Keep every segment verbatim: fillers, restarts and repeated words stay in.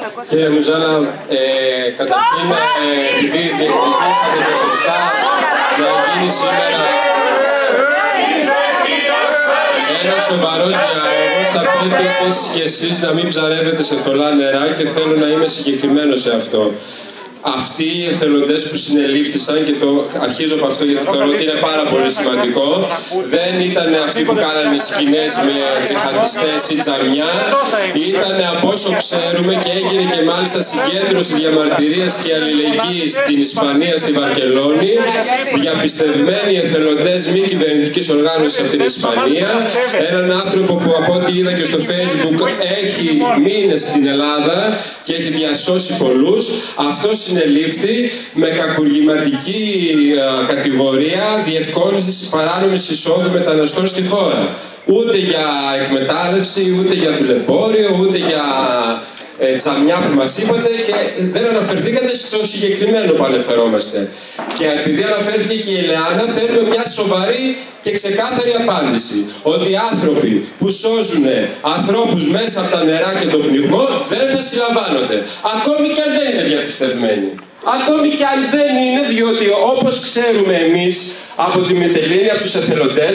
Κύριε Μουζάλα, ε, καταρχήν, ε, επειδή διεκδικήσατε το σωστά να γίνει σήμερα ένα σοβαρός διάλογος, θα πρέπει επίσης και εσείς να μην ψαρεύετε σε θολά νερά και θέλω να είμαι συγκεκριμένος σε αυτό. Αυτοί οι εθελοντές που συνελήφθησαν, και το αρχίζω από αυτό γιατί θεωρώ ότι είναι πάρα πολύ σημαντικό, δεν ήταν αυτοί που κάνανε σκηνές με τζιχαντιστές ή τζαμιά, ήταν από όσο ξέρουμε, και έγινε και μάλιστα συγκέντρωση διαμαρτυρίας και αλληλεγγύης στην Ισπανία, στη Βαρκελόνη, διαπιστευμένοι εθελοντές μη κυβερνητικής οργάνωσης από την Ισπανία, έναν άνθρωπο που από ό,τι είδα και στο Facebook έχει μείνες στην Ελλάδα και έχει διασώσει πολλούς. Αυτός συνελήφθη με κακουργηματική α, κατηγορία διευκόλυνσης παράνομης εισόδου μεταναστών στη χώρα. Ούτε για εκμετάλλευση, ούτε για δουλεμπόριο, ούτε για ε, τζαμιά που μας είπατε, και δεν αναφερθήκατε στο συγκεκριμένο που αναφερόμαστε. Και επειδή αναφέρθηκε και η Ελεάνα, θέλουμε μια σοβαρή και ξεκάθαρη απάντηση. Ότι οι άνθρωποι που σώζουν ανθρώπους μέσα από τα νερά και τον πνιγμό δεν θα συλλαμβάνονται. Ακόμη και αν δεν είναι διαπιστευμένοι. Ακόμη και αν δεν είναι, διότι όπως ξέρουμε εμείς από τη Μυτιλήνη, από τους εθελοντές,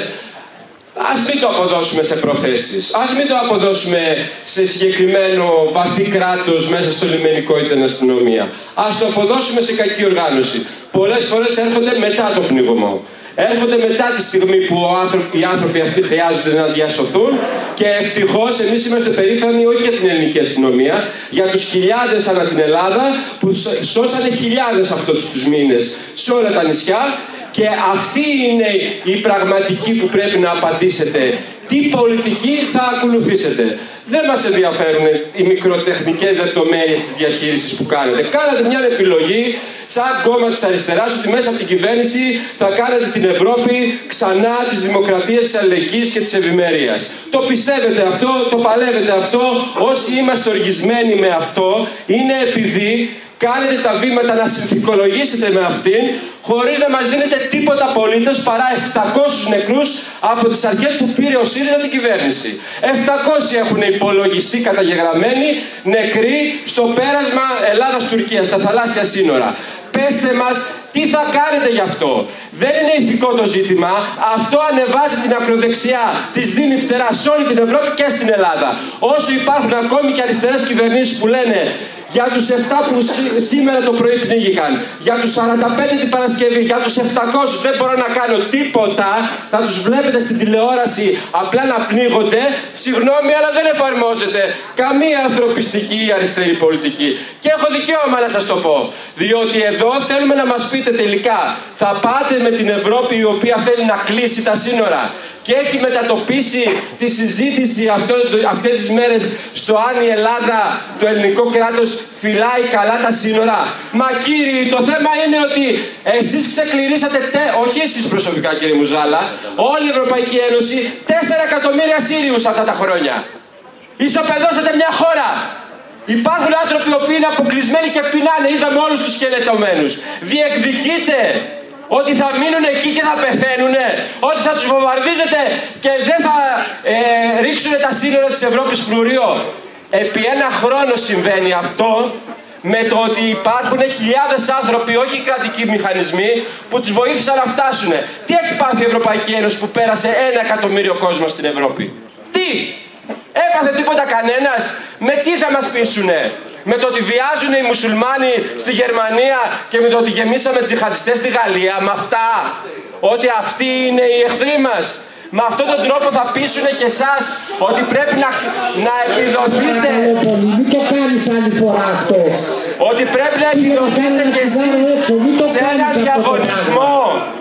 ας μην το αποδώσουμε σε προθέσεις. Ας μην το αποδώσουμε σε συγκεκριμένο βαθύ κράτος μέσα στο λιμενικό ή την αστυνομία. Ας το αποδώσουμε σε κακή οργάνωση. Πολλές φορές έρχονται μετά το πνιγμό. Έρχονται μετά τη στιγμή που οι άνθρωποι αυτοί χρειάζονται να διασωθούν, και ευτυχώς εμείς είμαστε περήφανοι όχι για την ελληνική αστυνομία, για τους χιλιάδες ανά την Ελλάδα που σώσανε χιλιάδες αυτούς τους μήνες σε όλα τα νησιά. Και αυτή είναι η πραγματική που πρέπει να απαντήσετε. Τι πολιτική θα ακολουθήσετε. Δεν μας ενδιαφέρουν οι μικροτεχνικές λεπτομέρειες της διαχείρισης που κάνετε. Κάνατε μια επιλογή σαν κόμμα της αριστεράς ότι μέσα από την κυβέρνηση θα κάνετε την Ευρώπη ξανά της δημοκρατίας, της αλληλεγγύης και της ευημερίας. Το πιστεύετε αυτό, το παλεύετε αυτό. Όσοι είμαστε οργισμένοι με αυτό είναι επειδή κάνετε τα βήματα να συνθηκολογήσετε με αυτήν, χωρίς να μας δίνετε τίποτα απολύτως παρά επτακόσιους νεκρούς από τις αρχές που πήρε ο ΣΥΡΙΖΑ την κυβέρνηση. επτακόσιοι έχουν υπολογιστεί καταγεγραμμένοι νεκροί στο πέρασμα Ελλάδας-Τουρκίας, στα θαλάσσια σύνορα. Πέστε μας τι θα κάνετε γι' αυτό. Δεν είναι ηθικό το ζήτημα. Αυτό ανεβάζει την ακροδεξιά, της δίνει φτερά σε όλη την Ευρώπη και στην Ελλάδα. Όσο υπάρχουν ακόμη και αριστερές κυβερνήσεις που λένε για τους επτά που σήμερα το πρωί πνίγηκαν, για τους σαράντα πέντε την Παρασκευή, για τους επτακόσιους δεν μπορώ να κάνω τίποτα, θα τους βλέπετε στην τηλεόραση απλά να πνίγονται. Συγγνώμη, αλλά δεν εφαρμόζεται καμία ανθρωπιστική ή αριστερή πολιτική. Και έχω δικαίωμα να σας το πω. Διότι εδώ θέλουμε να μας πείτε τελικά, θα πάτε με την Ευρώπη η οποία θέλει να κλείσει τα σύνορα και έχει μετατοπίσει τη συζήτηση αυτές τις μέρες στο αν η Ελλάδα, το ελληνικό κράτος, φυλάει καλά τα σύνορα. Μα κύριοι, το θέμα είναι ότι εσείς ξεκληρίσατε, τε... όχι εσείς προσωπικά κύριε Μουζάλα, όλη η Ευρωπαϊκή Ένωση, τέσσερα εκατομμύρια Σύριους αυτά τα χρόνια. Ισοπεδώσατε μια χώρα. Υπάρχουν άνθρωποι που είναι αποκλεισμένοι και πεινάνε, είδαμε όλους τους σκελετωμένους. Διεκδικείτε ότι θα μείνουν εκεί και θα πεθαίνουν, ότι θα τους βομβαρδίζετε και δεν θα ε, ρίξουν τα σύνορα της Ευρώπης φλουρίο. Επί ένα χρόνο συμβαίνει αυτό, με το ότι υπάρχουν χιλιάδες άνθρωποι, όχι κρατικοί μηχανισμοί, που τους βοήθησαν να φτάσουν. Τι έχει πάθει η Ευρωπαϊκή Ένωση που πέρασε ένα εκατομμύριο κόσμο στην Ευρώπη? Τι? Έπαθε τίποτα κανένας? Με τι θα μας πείσουνε? Με το ότι βιάζουν οι μουσουλμάνοι στη Γερμανία και με το ότι γεμίσαμε τζιχαντιστές στη Γαλλία? Με αυτά? Ότι αυτοί είναι οι εχθροί μας? Με αυτόν τον τρόπο θα πείσουνε και εσάς ότι πρέπει να, να επιδοθείτε. Μην το κάνεις άλλη φορά αυτό. Ότι πρέπει να επιδοθείτε και εσείς σε ένα διαγωνισμό.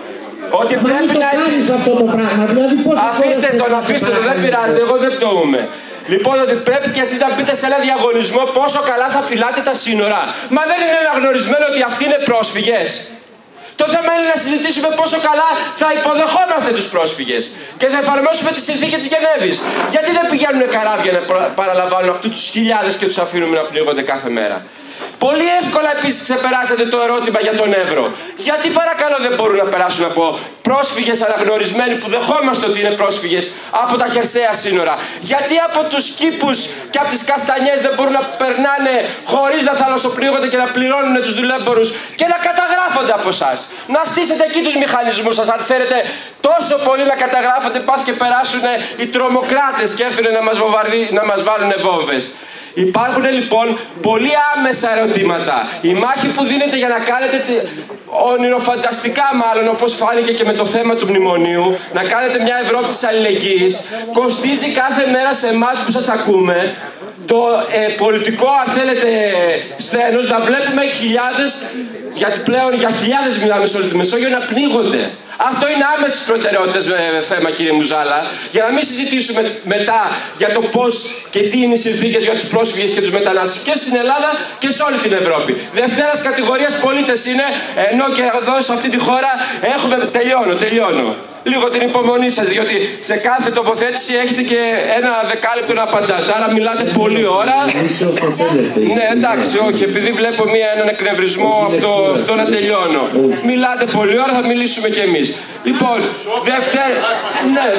Ότι Μα πρέπει το να κάνεις αυτό το πράγμα. Δηλαδή, αφήστε τον, αφήστε τον, δεν πειράζει, εγώ δεν πτωούμε. Λοιπόν, ότι πρέπει και εσείς να μπείτε σε ένα διαγωνισμό πόσο καλά θα φυλάτε τα σύνορα. Μα δεν είναι αναγνωρισμένο ότι αυτοί είναι πρόσφυγες? Το θέμα είναι να συζητήσουμε πόσο καλά θα υποδεχόμαστε τους πρόσφυγες και θα εφαρμόσουμε τη συνθήκη της Γενέβης. Γιατί δεν πηγαίνουν καράβια να παραλαμβάνουν αυτούς τους χιλιάδες και τους αφήνουμε να πνίγονται κάθε μέρα? Πολύ εύκολα επίσης ξεπεράσατε το ερώτημα για τον Εύρο. Γιατί παρακαλώ δεν μπορούν να περάσουν από πρόσφυγες αναγνωρισμένοι που δεχόμαστε ότι είναι πρόσφυγες από τα χερσαία σύνορα? Γιατί από τους κήπους και από τις καστανιές δεν μπορούν να περνάνε χωρίς να θαλασσοπλήγονται και να πληρώνουν τους δουλέμπορους και να καταγράφονται από εσάς? Να στήσετε εκεί τους μηχανισμούς σας, αν θέλετε τόσο πολύ να καταγράφονται, πας και περάσουν οι τρομοκράτες και έρθουν να μας, βομβαρδί, να μας βάλουν βόμβες. Υπάρχουν λοιπόν πολύ άμεσα ερωτήματα. Η μάχη που δίνετε για να κάνετε ονειροφανταστικά, μάλλον όπως φάνηκε και με το θέμα του μνημονίου, να κάνετε μια Ευρώπη της αλληλεγγύης, κοστίζει κάθε μέρα σε εμάς που σας ακούμε το ε, πολιτικό, αν θέλετε, σθένος, να βλέπουμε χιλιάδες, γιατί πλέον για χιλιάδες μιλάμε σε όλη τη Μεσόγειο, να πνίγονται. Αυτό είναι άμεσες προτεραιότητες με θέμα, κύριε Μουζάλα, για να μην συζητήσουμε μετά για το πώς και τι είναι οι συνθήκες για τους πρόσφυγες και τους μετανάστες και στην Ελλάδα και σε όλη την Ευρώπη. Δευτέρας κατηγορίας πολίτες είναι, ενώ και εδώ σε αυτή τη χώρα έχουμε. Τελειώνω, τελειώνω. Λίγο την υπομονή σας, διότι σε κάθε τοποθέτηση έχετε και ένα δεκάλεπτο να απαντάτε. Άρα μιλάτε πολλή ώρα. Ναι, εντάξει, όχι, επειδή βλέπω μία, έναν εκνευρισμό, αυτό, αυτό να τελειώνω. Μιλάτε πολλή ώρα, θα μιλήσουμε κι εμείς. Λοιπόν, Δευτέρα. Ναι.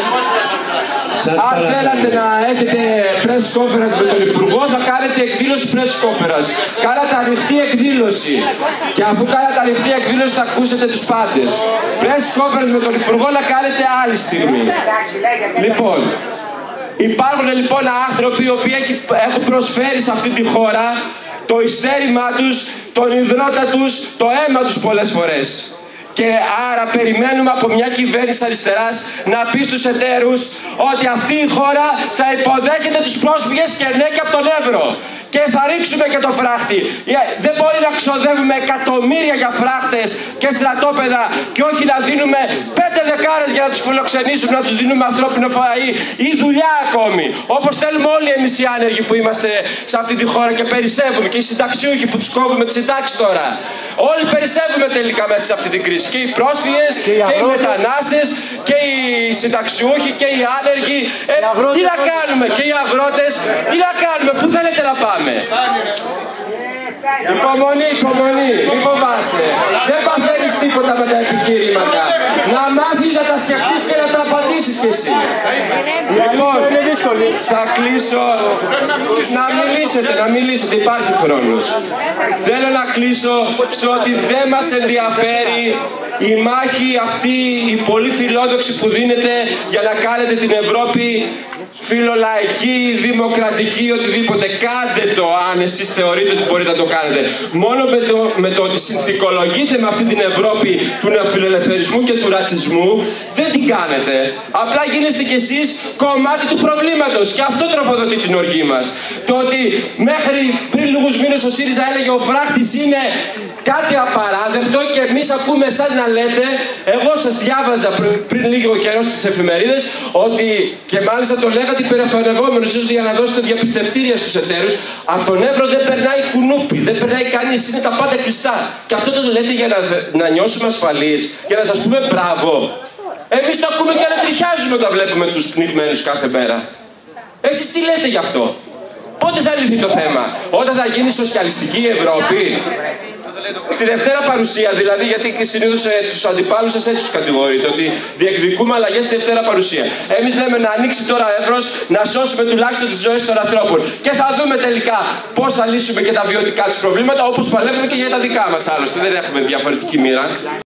Αν θέλατε να έχετε press conference με τον Υπουργό, θα κάνετε εκδήλωση press conference. Κάνατε ανοιχτή εκδήλωση. Και αφού κάνατε ανοιχτή εκδήλωση, θα ακούσετε τους πάντες. Press conference με τον Υπουργό να κάνετε άλλη στιγμή. Λοιπόν, υπάρχουν λοιπόν άνθρωποι οι οποίοι έχουν προσφέρει σε αυτή τη χώρα το ειστέρημά τους, τον υδρότα τους, το αίμα τους πολλές φορές. Και άρα περιμένουμε από μια κυβέρνηση αριστεράς να πει στους εταίρους ότι αυτή η χώρα θα υποδέχεται τους πρόσφυγες και ναι και από τον Εύρο. Και θα ρίξουμε και το φράχτη. Δεν μπορεί να ξοδεύουμε εκατομμύρια για φράχτες και στρατόπεδα και όχι να δίνουμε πέντε δεκάρες για να τους φιλοξενήσουμε, να τους δίνουμε ανθρώπινο φαΐ ή δουλειά ακόμη. Όπως θέλουμε όλοι εμείς οι άνεργοι που είμαστε σε αυτή τη χώρα και περισσεύουμε, και οι συνταξιούχοι που τους κόβουμε τις συντάξεις τώρα. Όλοι περισσεύουμε τελικά μέσα σε αυτή την κρίση. Και οι πρόσφυγες και οι, και οι μετανάστες και οι συνταξιούχοι και οι άνεργοι. Ε, τι να κάνουμε, και οι αγρότες, τι να κάνουμε, πού θέλετε να πάμε? Υπομονή, υπομονή, μην φοβάσαι. Δεν παθαίνεις τίποτα με τα επιχειρήματα. Να μάθεις να τα σκεφτείς και να τα απαντήσεις κι εσύ. Λοιπόν, θα κλείσω. Να μιλήσετε, να μιλήσετε, υπάρχει χρόνος. Θέλω να κλείσω στο ότι δεν μας ενδιαφέρει η μάχη αυτή, η πολύ φιλόδοξη που δίνεται για να κάνετε την Ευρώπη φιλολαϊκή, δημοκρατική, οτιδήποτε. Κάντε το αν εσείς θεωρείτε ότι μπορείτε να το κάνετε. Μόνο με το, με το ότι συνθηκολογείτε με αυτή την Ευρώπη του νεοφιλελευθερισμού και του ρατσισμού, δεν την κάνετε. Απλά γίνεστε κι εσείς κομμάτι του προβλήματος. Και αυτό τροφοδοτεί την οργή μας. Το ότι μέχρι πριν λίγους μήνες ο ΣΥΡΙΖΑ έλεγε ο φράχτης είναι κάτι απαράδεκτο και εμείς ακούμε εσάς να λέτε, εγώ σας διάβαζα πριν, πριν λίγο καιρό στις εφημερίδες, ότι και μάλιστα το λέγατε υπερεφανευόμενος ίσως για να δώσετε διαπιστευτήρια στους εταίρους, από τον Εύρο δεν περνάει κουνούπι, δεν περνάει κανείς, είναι τα πάντα κλειστά. Και αυτό το λέτε για να, να νιώσουμε ασφαλείς, για να σας πούμε μπράβο. Εμείς το ακούμε και ανατριχιάζουμε όταν βλέπουμε τους πνιγμένους κάθε μέρα. Εσείς τι λέτε γι' αυτό? Πότε θα λυθεί το θέμα? Όταν θα γίνει σοσιαλιστική Ευρώπη? Στη Δευτέρα παρουσία δηλαδή, γιατί συνήθως ε, τους αντιπάλους σας έτσι τους κατηγορείτε, ότι διεκδικούμε αλλαγές στη Δευτέρα παρουσία. Εμείς λέμε να ανοίξει τώρα Εύρος, να σώσουμε τουλάχιστον τις ζωές των ανθρώπων. Και θα δούμε τελικά πώς θα λύσουμε και τα βιωτικά τους προβλήματα, όπως παλεύουμε και για τα δικά μας άλλωστε. Δεν έχουμε διαφορετική μοίρα.